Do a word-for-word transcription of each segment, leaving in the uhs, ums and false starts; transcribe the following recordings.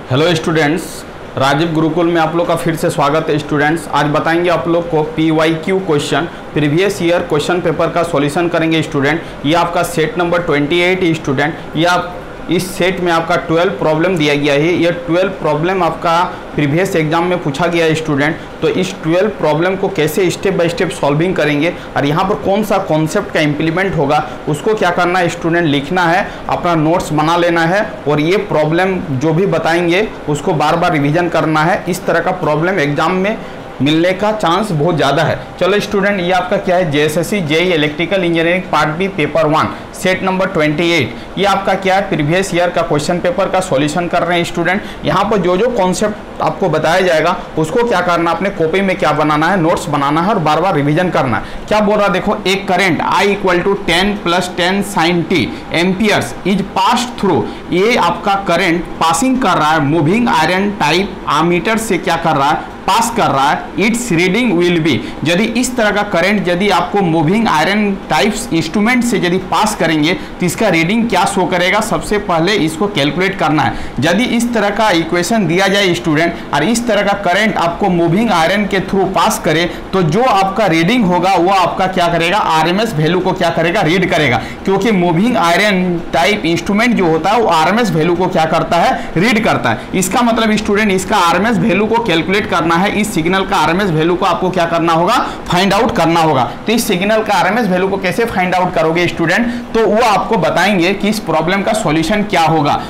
Hello students, Rajiv Gurukul में आप लोग का फिर से स्वागत है। स्टूडेंट्स, आज बताएंगे आप लोग को P Y Q question, previous year question paper का सॉल्यूशन करेंगे। स्टूडेंट, ये आपका सेट नंबर अट्ठाईस स्टूडेंट, ये आप इस सेट में आपका ट्वेल्व प्रॉब्लम दिया गया है। ये ट्वेल्व प्रॉब्लम आपका प्रीवियस एग्जाम में पूछा गया है स्टूडेंट। तो इस ट्वेल्व प्रॉब्लम को कैसे स्टेप बाय स्टेप सॉल्विंग करेंगे और यहाँ पर कौन सा कॉन्सेप्ट का इम्प्लीमेंट होगा, उसको क्या करना है स्टूडेंट, लिखना है, अपना नोट्स बना लेना है और ये प्रॉब्लम जो भी बताएंगे उसको बार बार रिवीजन करना है। इस तरह का प्रॉब्लम एग्जाम में मिलने का चांस बहुत ज़्यादा है। चलो स्टूडेंट, ये आपका क्या है, JSSC JEE electrical engineering part B paper one set number अट्ठाईस, ये आपका क्या है, प्रीवियस ईयर का क्वेश्चन पेपर का सॉल्यूशन कर रहे हैं स्टूडेंट। यहाँ पर जो जो कॉन्सेप्ट आपको बताया जाएगा उसको क्या करना, अपने कॉपी में क्या बनाना है, नोट्स बनाना है और बार बार रिवीजन करना है। क्या बोल रहा है देखो, एक current I equal to ten plus ten sine T amperes is pass through, ये आपका करंट पासिंग कर रहा है मूविंग आयरन टाइप आमीटर से, क्या कर रहा है, पास कर रहा है। इट्स रीडिंग विल बी, यदि इस तरह का करंट यदि आपको मूविंग आयरन टाइप्स इंस्ट्रूमेंट से यदि पास करेंगे तो इसका रीडिंग क्या शो करेगा, सबसे पहले इसको कैलकुलेट करना है। यदि इस तरह का इक्वेशन दिया जाए स्टूडेंट और इस तरह का करंट आपको मूविंग आयरन के थ्रू पास करे तो जो आपका रीडिंग होगा वो आपका क्या करेगा, आरएमएस वैल्यू को क्या करेगा, रीड करेगा। क्योंकि मूविंग आयरन टाइप इंस्ट्रूमेंट जो होता है वो आरएमएस वैल्यू को क्या करता है, रीड करता है। इसका मतलब स्टूडेंट, इसका आरएमएस वैल्यू को कैलकुलेट करना है। इस सिग्नल का आरएमएस वैल्यू को आपको क्या करना होगा, फाइंड आउट करना होगा। तो इस सिग्नल का आरएमएस वैल्यू को कैसे फाइंड आउट करोगे स्टूडेंट, तो वो आपको बताएंगे कि इस प्रॉब्लम का सॉल्यूशन क्या होगा।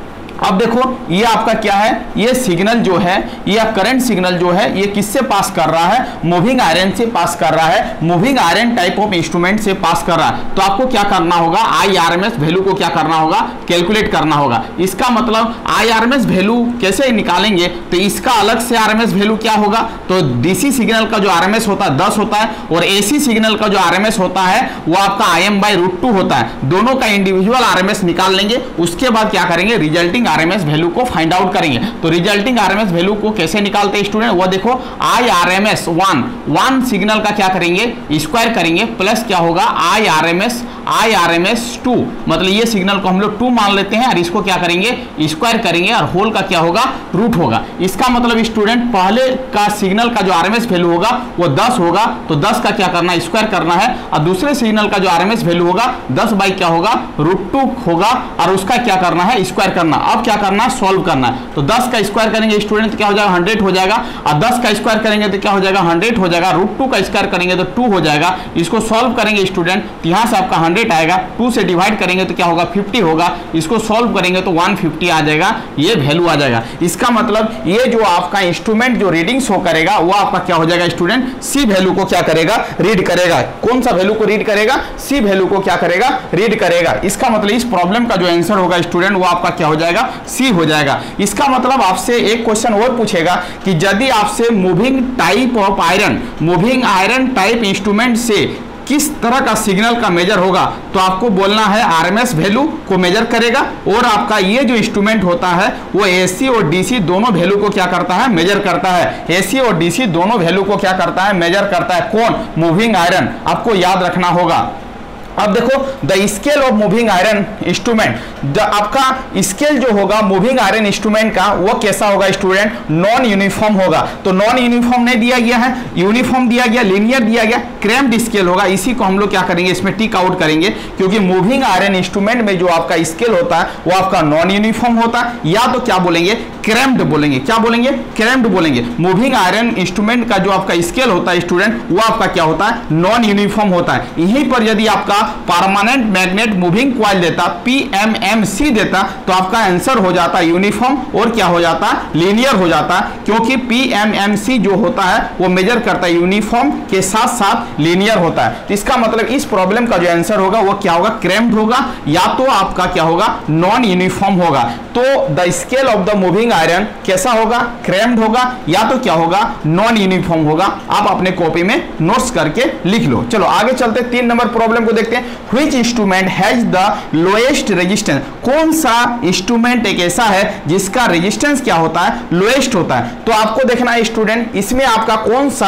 अब देखो, ये आपका क्या है, ये सिग्नल जो है, ये करंट सिग्नल जो है, ये किससे पास कर रहा है, मूविंग आयरन से पास कर रहा है, moving iron type of instrument से पास कर रहा है। तो आपको क्या करना होगा, आई आरएमएस वैल्यू को क्या करना होगा, कैलकुलेट करना होगा। इसका मतलब आई आरएमएस वैल्यू कैसे निकालेंगे, तो इसका अलग से आरएमएस वैल्यू क्या होगा, तो डीसी सिग्नल का जो आरएमएस होता है दस होता है और एसी सिग्नल का जो आरएमएस होता है वो आपका I M by root two होता है। दोनों का इंडिविजुअल आरएमएस निकाल लेंगे, उसके बाद क्या करेंगे, रिजल्टिंग आरएमएस वैल्यू को फाइंड आउट करेंगे। तो रिजल्टिंग आरएमएस वैल्यू को कैसे निकालते हैं स्टूडेंट, वो देखो, I RMS one one signal का क्या करेंगे, स्क्वायर करेंगे, प्लस क्या होगा, I RMS I RMS two, मतलब ये सिग्नल को हम लोग टू मान लेते हैं और इसको क्या करेंगे, स्क्वायर करेंगे और होल का क्या होगा, रूट होगा। इसका मतलब स्टूडेंट, पहले का सिग्नल का जो आरएमएस वैल्यू होगा वो दस होगा, तो दस का क्या करना है, स्क्वायर करना है, और दूसरे सिग्नल का जो आरएमएस वैल्यू होगा दस बाई क्या होगा, रूट टू होगा और उसका क्या करना है, स्क्वायर करना। अब क्या करना है, सॉल्व करना है। तो दस का स्क्वायर करेंगे स्टूडेंट तो क्या हो जाएगा, हंड्रेड हो जाएगा, और दस का स्क्वायर करेंगे तो क्या हो जाएगा, हंड्रेड हो जाएगा। रूट टू का स्क्वायर करेंगे तो टू हो जाएगा। इसको सॉल्व करेंगे स्टूडेंट, यहाँ से आपका हंड्रेड आएगा, टू से डिवाइड करेंगे तो क्या होगा, फिफ्टी होगा। इसको सॉल्व करेंगे तो वन फिफ्टी आ जाएगा, ये वैल्यू आ जाएगा। इसका मतलब ये जो आपका इंस्ट्रूमेंट जो रीडिंग शो करेगा वो आपका क्या हो जाएगा स्टूडेंट, सी वैल्यू को क्या करेगा, रीड करेगा। कौन सा वैल्यू को रीड करेगा, सी वैल्यू को क्या करेगा, रीड करेगा। इसका मतलब इस प्रॉब्लम का जो आंसर होगा स्टूडेंट वो आपका क्या हो जाएगा, सी हो जाएगा। इसका मतलब आपसे एक क्वेश्चन और पूछेगा कि यदि आपसे moving type of iron moving iron type instrument से किस तरह का सिग्नल का मेजर होगा, तो आपको बोलना है आरएमएस वैल्यू को मेजर करेगा और आपका ये जो इंस्ट्रूमेंट होता है वो एसी और डीसी दोनों वैल्यू को क्या करता है, मेजर करता है। एसी और डीसी दोनों वैल्यू को क्या करता है, मेजर करता है। कौन, मूविंग आयरन, आपको याद रखना होगा। अब देखो, the scale of moving iron instrument, आपका स्केल जो होगा मूविंग आयरन इंस्ट्रूमेंट का वो कैसा होगा स्टूडेंट, नॉन यूनिफॉर्म होगा। तो नॉन यूनिफॉर्म नहीं दिया गया है, यूनिफॉर्म दिया गया, लीनियर दिया गया, क्रैम्प्ड स्केल होगा। इसी को हम लोग क्या करेंगे, इसमें टिक आउट करेंगे, क्योंकि मूविंग आयरन इंस्ट्रूमेंट में जो आपका स्केल होता है वो आपका नॉन यूनिफॉर्म होता है, या तो क्या बोलेंगे, क्रैम्प्ड बोलेंगे। क्या बोलेंगे, क्रैम्प्ड बोलेंगे। मूविंग आयरन इंस्ट्रूमेंट का जो आपका स्केल होता है स्टूडेंट वो आपका क्या होता है, नॉन यूनिफॉर्म होता है। यहीं पर यदि आपका परमानेंट मैग्नेट मूविंग कॉइल देता, पीएमएमसी देता, तो आपका आंसर हो जाता यूनिफॉर्म और क्या हो जाता, लीनियर हो जाता, क्योंकि पीएमएमसी जो होता है वो मेजर करता है यूनिफॉर्म के साथ साथ लीनियर होता है। तो इसका मतलब इस प्रॉब्लम का जो आंसर होगा वो क्या होगा, क्रैम्प्ड होगा, या तो आपका क्या होगा, नॉन यूनिफॉर्म होगा। तो the scale of the moving iron कैसा होगा, क्रैम्प्ड होगा, या तो क्या होगा, नॉन यूनिफॉर्म होगा। आप अपने कॉपी में नोट्स करके लिख लो। चलो आगे चलते, तीन नंबर प्रॉब्लम को देखते हैं। Which instrument has the lowest resistance, कौन सा इंस्ट्रूमेंट एक ऐसा है जिसका रेजिस्टेंस क्या होता है, लोएस्ट होता है। तो आपको देखना है स्टूडेंट, इसमें आपका कौन सा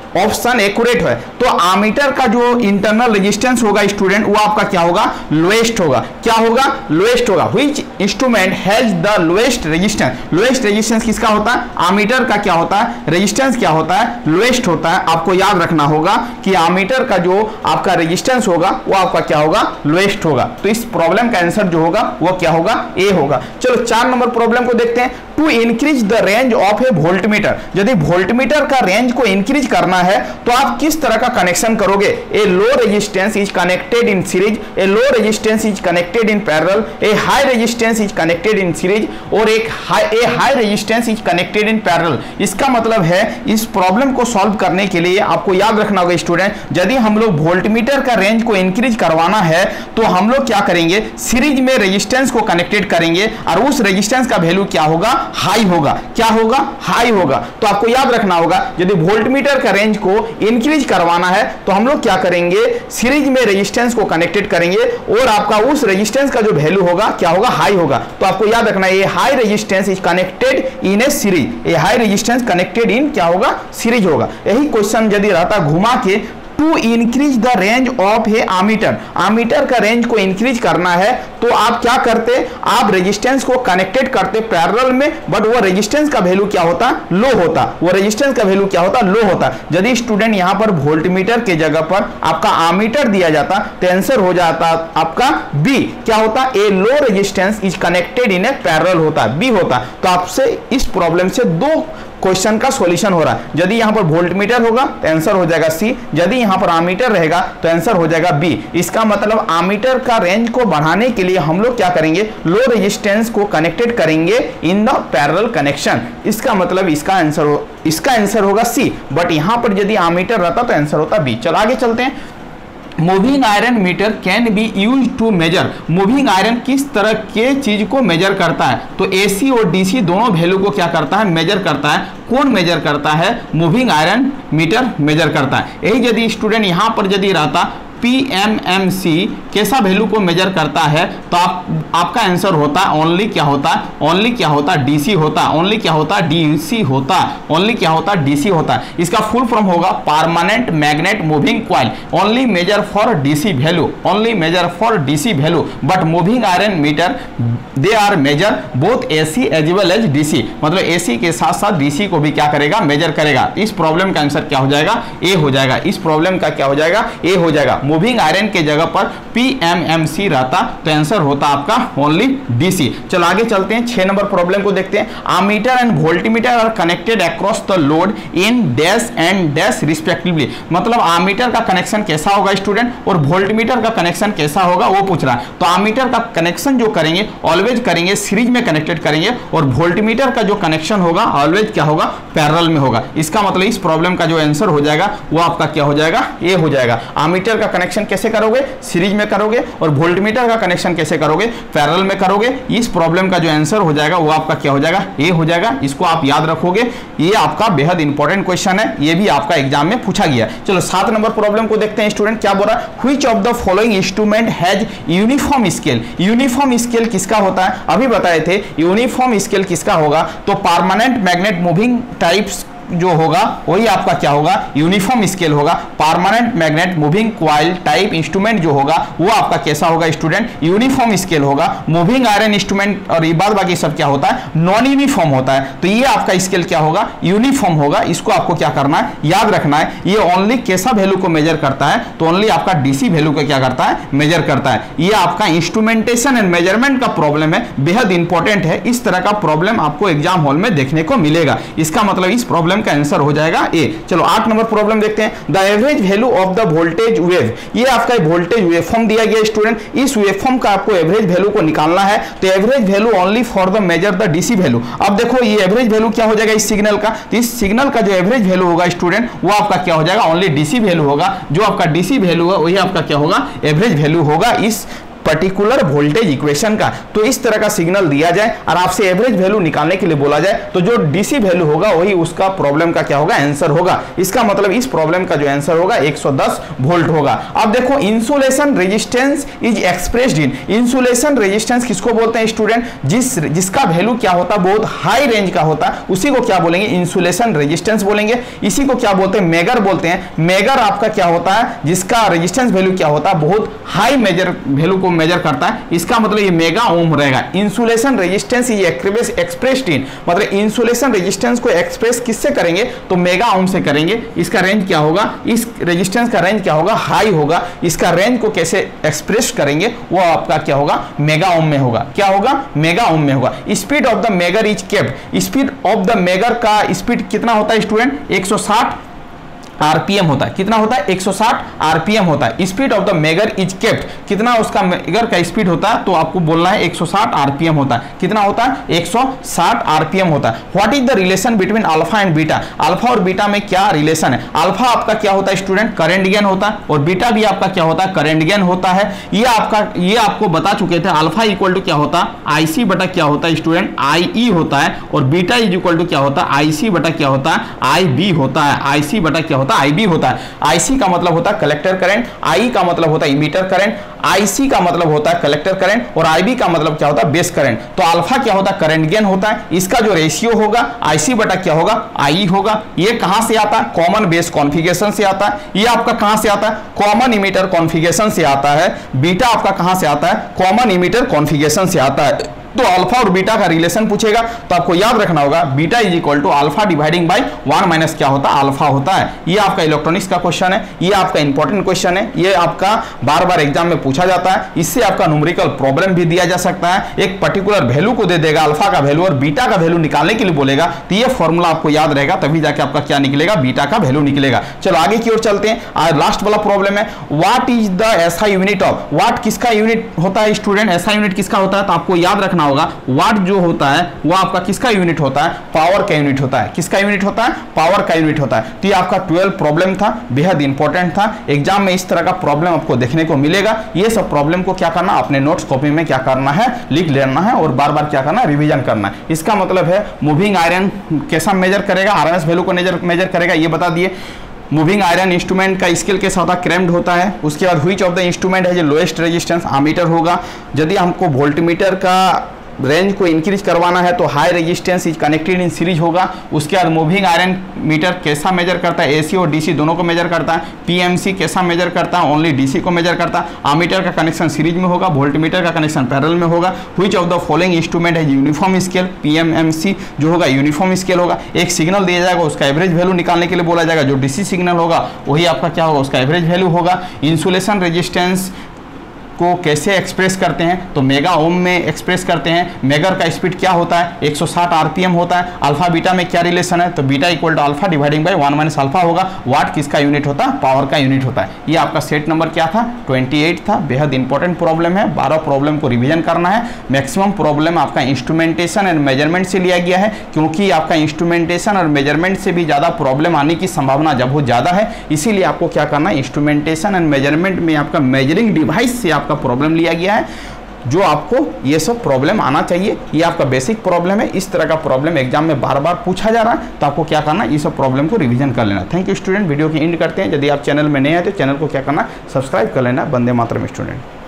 ऑप्शन एक्यूरेट है। तो आमीटर का जो इंटरनल रेजिस्टेंस होगा स्टूडेंट वो आपका क्या होगा, लोएस्ट होगा। क्या होगा, लोएस्ट होगा। Which instrument has the lowest resistance, lowest resistance किसका होता है, आमीटर का क्या होता है, रेजिस्टेंस क्या होता है, लोएस्ट होता है। आपको याद रखना होगा कि आमीटर का जो आपका रेजिस्टेंस होगा वो आपका क्या होगा, लोएस्ट होगा। तो इस प्रॉब्लम का आंसर जो होगा वो क्या होगा, ए होगा। चलो चार नंबर प्रॉब्लम को देखते हैं। To increase the range of a voltmeter, यदि वोल्टमीटर का रेंज को इंक्रीज करना है तो आप किस तरह का कनेक्शन करोगे। A low resistance is connected in series, a low resistance is connected in parallel, a high resistance is connected in series और एक high a high resistance is connected in parallel. इसका मतलब है इस प्रॉब्लम को solve करने के लिए आपको याद रखना होगा स्टूडेंट, यदि हम लोग वोल्टमीटर का रेंज को इंक्रीज करवाना है तो हम लोग क्या करेंगे, सीरीज में रेजिस्टेंस को कनेक्टेड करेंगे और उस रेजिस्टेंस का वैल्यू क्या होगा, हाई होगा। क्या होगा, हाई होगा। तो आपको याद रखना होगा यदि वोल्टमीटर का रेंज को इंक्रीज करवाना है तो हम लोग क्या करेंगे, सीरीज में रेजिस्टेंस को कनेक्टेड करेंगे और आपका उस रेजिस्टेंस का जो वैल्यू होगा क्या होगा, हाई होगा। तो आपको याद रखना है ये high resistance is connected in a series, ये हाई रेजिस्टेंस कनेक्टेड इन क्या होगा, सीरीज होगा। यही क्वेश्चन यदि रहता घुमा के to increase the range of a ammeter, ammeter का रेंज को इंक्रीज करना है तो आप क्या करते, आप रेजिस्टेंस को कनेक्टेड करते पैरेलल में, बट वो रेजिस्टेंस का वैल्यू क्या होता, लो होता। वो रेजिस्टेंस का वैल्यू क्या होता, लो होता। यदि स्टूडेंट यहां पर वोल्टमीटर के जगह पर आपका आमीटर दिया जाता तो आंसर हो जाता आपका बी। क्या होता, a low resistance is connected in a parallel होता, बी होता। तो आपसे इस प्रॉब्लम से दो क्वेश्चन का सॉल्यूशन हो रहा है। यदि यहां पर वोल्टमीटर होगा तो आंसर हो जाएगा सी, यदि यहां पर आमीटर रहेगा तो आंसर हो जाएगा बी। इसका मतलब आमीटर का रेंज को बढ़ाने के लिए हम लोग क्या करेंगे, लो रेजिस्टेंस को कनेक्टेड करेंगे इन द पैरेलल कनेक्शन। इसका मतलब इसका आंसर हो इसका आंसर होगा सी, बट यहां पर यदि आमीटर रहता तो आंसर होता बी। चलो आगे चलते हैं। Moving iron meter can be use to measure, moving iron किस तरह के चीज को मेजर करता है, तो एसी और डीसी दोनों वैल्यू को क्या करता है, मेजर करता है। कौन मेजर करता है, मूविंग आयरन मीटर मेजर करता है। यही यदि स्टूडेंट यहां पर यदि रहता पी एम एम सी कैसा वैल्यू को मेजर करता है तो आप आपका आंसर होता ओनली क्या होता, ओनली क्या होता, डीसी होता, ओनली क्या होता, डीसी होता, ओनली क्या होता, डीसी होता। इसका फुल फॉर्म होगा permanent magnet moving coil, only measure for DC value, only measure for DC value, but moving iron meter they are measure both AC as well as DC, मतलब AC के साथ साथ DC को भी क्या करेगा, major करेगा। इस प्रॉब्लम का आंसर क्या हो जाएगा, ए हो जाएगा। इस प्रॉब्लम का क्या हो जाएगा, ए हो जाएगा। मूविंग आयरन के जगह पर पी एम एम सी रहता तो आंसर होता आपका ओनली डीसी। चलो आगे चलते हैं, छह नंबर प्रॉब्लम को देखते हैं। Ammeter and voltmeter are connected across the load in dash and dash respectively, मतलब आमीटर का कनेक्शन कैसा होगा स्टूडेंट और वोल्टीमीटर का कनेक्शन कैसा होगा वो पूछ रहा है। तो आमीटर का कनेक्शन जो करेंगे ऑलवेज करेंगे सीरीज में कनेक्टेड करेंगे और वोल्टीमीटर का जो कनेक्शन होगा ऑलवेज क्या होगा, पैरेलल में होगा। इसका मतलब इस प्रॉब्लम का जो आंसर हो जाएगा वो आपका क्या हो जाएगा, ए हो जाएगा। आमीटर का कनेक्शन कैसे करोगे, सीरीज में करोगे और वोल्टमीटर का कनेक्शन कैसे करोगे, पैरेलल में करोगे। इस प्रॉब्लम का जो आंसर हो जाएगा वो आपका क्या हो जाएगा, ए हो जाएगा। इसको आप याद रखोगे, ये आपका बेहद इंपॉर्टेंट क्वेश्चन है, ये भी आपका एग्जाम में पूछा गया। चलो सात नंबर प्रॉब्लम को देखते हैं स्टूडेंट, क्या बोल रहा है, which of the following instrument has uniform scale. Uniform scale किसका होता है, अभी बताए थे यूनिफॉर्म स्केल किसका होगा, तो परमानेंट मैग्नेट मूविंग टाइप्स जो होगा वही आपका क्या होगा, यूनिफॉर्म स्केल होगा। Permanent magnet moving coil type instrument जो होगा वो आपका कैसा होगा स्टूडेंट, यूनिफॉर्म स्केल होगा। मूविंग आयरन इंस्ट्रूमेंट और ये बाद बाकी सब क्या होता है, नॉन यूनिफॉर्म होता है। तो ये आपका स्केल क्या होगा, यूनिफॉर्म होगा। इसको आपको क्या करना है, याद रखना है। ये ओनली कैसा वैल्यू को मेजर करता है, तो ओनली आपका डीसी वैल्यू को क्या करता है, मेजर करता है। ये आपका इंस्ट्रूमेंटेशन एंड मेजरमेंट का प्रॉब्लम है, बेहद इंपॉर्टेंट है। इस तरह का प्रॉब्लम आपको एग्जाम हॉल में देखने को मिलेगा। इसका मतलब इस प्रॉब्लम का आंसर हो जाएगा ए। चलो आठ नंबर प्रॉब्लम देखते हैं, the average value of the voltage wave. ये आपका वोल्टेज वेवफॉर्म दिया गया स्टूडेंट, इस वेवफॉर्म का आपको एवरेज वैल्यू को निकालना है। तो average value only for the measure the DC value. अब देखो ये एवरेज वैल्यू क्या हो जाएगा इस सिग्नल का, तो इस सिग्नल का जो एवरेज वैल्यू होगा स्टूडेंट वो आपका क्या हो जाएगा, ओनली डीसी वैल्यू होगा। जो आपका डीसी वैल्यू है वही आपका क्या होगा, एवरेज वैल्यू होगा इस पर्टिकुलर वोल्टेज इक्वेशन का। तो इस तरह का सिग्नल दिया जाए और आपसे एवरेज वैल्यू निकालने के लिए बोला जाए, तो जो डीसी वैल्यू होगा वही उसका प्रॉब्लम का क्या होगा, आंसर होगा। इसका मतलब इस प्रॉब्लम का जो आंसर होगा एक सौ दस वोल्ट होगा। अब देखो insulation resistance is expressed in, insulation resistance किसको बोलते हैं स्टूडेंट, जिस जिसका वैल्यू क्या होता है बहुत हाई रेंज का होता है, उसी को क्या बोलेंगे, इंसुलेशन रेजिस्टेंस बोलेंगे। इसी को क्या बोलते हैं, मेगर बोलते हैं। मेगर आपका क्या होता है, जिसका रेजिस्टेंस वैल्यू क्या होता है बहुत हाई मेजर वैल्यू को मेजर करता है, इसका मतलब ये मेगा ओम रहेगा। Insulation resistance is expressed in, मतलब इंसुलेशन रेजिस्टेंस को एक्सप्रेस किससे करेंगे, तो मेगा ओम से करेंगे। इसका रेंज क्या होगा, इस रेजिस्टेंस का रेंज क्या होगा, हाई होगा। इसका रेंज को कैसे एक्सप्रेस करेंगे, वो आपका क्या होगा, मेगा ओम में होगा। क्या होगा, मेगा ओम में होगा। Speed of the megger is kept, speed of the megger का स्पीड कितना होता है स्टूडेंट, एक सौ साठ आरपीएम होता है। कितना होता है, एक सौ साठ आरपीएम होता है। Speed of the megger is kept, कितना उसका मेगर का स्पीड होता है, तो आपको बोलना है एक सौ साठ आरपीएम होता है। कितना होता है, एक सौ साठ आरपीएम होता है। What is the relation between alpha and beta, alpha और बीटा में क्या रिलेशन है। अल्फा आपका क्या होता है स्टूडेंट, करंट गेन होता है, और बीटा भी आपका क्या होता है, करंट गेन होता है। ये आपका ये आपको बता चुके थे। अल्फा इक्वल टू क्या होता है, आईसी बटा क्या होता है स्टूडेंट, आई होता है, और बीटा इज इक्वल टू क्या होता है, आईसी बटा क्या होता है, आई बी होता है। आईसी बटा क्या होता है, आईबी होता है। आईसी का मतलब होता है कलेक्टर करंट, आई का मतलब होता है इमीटर करंट, आईसी का मतलब होता है कलेक्टर करंट, और आईबी का मतलब क्या होता है, बेस करंट। तो अल्फा क्या होता है, करंट गेन होता है। इसका जो रेशियो होगा आईसी बटा क्या होगा, आई होगा। ये कहां से आता है, कॉमन बेस कॉन्फ़िगरेशन से आता है। ये आपका कहां से आता है, कॉमन इमीटर कॉन्फ़िगरेशन से आता है। बीटा आपका कहां से आता है, कॉमन इमीटर कॉन्फ़िगरेशन से आता है। तो अल्फा और बीटा का रिलेशन पूछेगा तो आपको याद रखना होगा, beta is equal to alpha dividing by one minus क्या होता है, अल्फा होता है। ये आपका इलेक्ट्रॉनिक्स का क्वेश्चन है, ये आपका इंपॉर्टेंट क्वेश्चन है, ये आपका बार बार एग्जाम में पूछा जाता है। इससे आपका न्यूमेरिकल प्रॉब्लम भी दिया जा सकता है। एक पर्टिकुलर वैल्यू को दे देगा, अल्फा का वैल्यू और बीटा का वैल्यू निकालने के लिए बोलेगा, तो ये फॉर्मूला आपको याद रहेगा, तभी जाके आपका क्या निकलेगा, बीटा का वैल्यू निकलेगा। चलो आगे की ओर चलते हैं। आज लास्ट वाला प्रॉब्लम है, what is the SI unit of, what किसका यूनिट होता है स्टूडेंट, एसआई यूनिट किसका होता है, तो आपको याद रखना होगा व्हाट जो होता है वो आपका किसका यूनिट होता है, पावर का यूनिट होता है। किसका यूनिट होता है, पावर का यूनिट होता है। तो ये आपका ट्वेल्व प्रॉब्लम था, बेहद इंपॉर्टेंट था। एग्जाम में इस तरह का प्रॉब्लम आपको देखने को मिलेगा। ये सब प्रॉब्लम को क्या करना, अपने नोट्स कॉपी में क्या करना है, लिख लेना है, और बार बार क्या करना है, रिवीजन करना है। इसका मतलब है मूविंग आयरन कैसा मेजर करेगा, आरएमएस वैल्यू को मेजर मेजर करेगा, ये बता दिए। मूविंग आयरन इंस्ट्रूमेंट का स्केल कैसा होता है, क्रैम्प्ड होता है। उसके बाद व्हिच ऑफ द इंस्ट्रूमेंट है जो लोएस्ट रेजिस्टेंस, आमीटर होगा। यदि हमको वोल्टमीटर का रेंज को इंक्रीज करवाना है तो high resistance is connected in series होगा। उसके बाद मूविंग आयरन मीटर कैसा मेजर करता है, एसी और डीसी दोनों को मेजर करता है। पीएमसी कैसा मेजर करता है, ओनली डीसी को मेजर करता है। आमीटर का कनेक्शन सीरीज में होगा, वोल्टमीटर का कनेक्शन पैरेलल में होगा। Which of the following instrument है यूनिफॉर्म स्केल, पीएमएमसी जो होगा यूनिफॉर्म स्केल होगा। एक सिग्नल दिया जाएगा, उसका एवरेज वैल्यू निकालने के लिए बोला जाएगा। जो डीसी सिग्नल होगा वही आपका क्या होगा, उसका एवरेज वैल्यू होगा। इंसुलेशन रेजिस्टेंस को कैसे एक्सप्रेस करते हैं, तो मेगा ओम में एक्सप्रेस करते हैं। मेगर का स्पीड क्या होता है, एक सौ साठ आरपीएम होता है। अल्फा बीटा में क्या रिलेशन है, तो beta equal to alpha dividing by one minus alpha होगा। वाट किसका यूनिट होता है, पावर का यूनिट होता है। ये आपका सेट नंबर क्या था, अट्ठाईस था। बेहद इंपॉर्टेंट प्रॉब्लम है, बारह प्रॉब्लम को रिवीजन करना है। मैक्सिमम प्रॉब्लम आपका इंस्ट्रूमेंटेशन एंड मेजरमेंट से लिया गया है, क्योंकि आपका इंस्ट्रूमेंटेशन और मेजरमेंट से भी ज़्यादा प्रॉब्लम आने की संभावना जब बहुत ज़्यादा है। इसीलिए आपको क्या करना है, इंस्ट्रूमेंटेशन एंड मेजरमेंट में आपका मेजरिंग डिवाइस से आपका प्रॉब्लम लिया गया है, जो आपको ये सब प्रॉब्लम आना चाहिए। ये आपका बेसिक प्रॉब्लम है। इस तरह का प्रॉब्लम एग्जाम में बार बार पूछा जा रहा है, तो आपको क्या करना है, ये सब प्रॉब्लम को रिवीजन कर लेना। Thank you student. वीडियो की एंड करते हैं। यदि आप चैनल में नए हैं तो चैनल को क्या करना, सब्सक्राइब कर लेना। वंदे मातरम स्टूडेंट।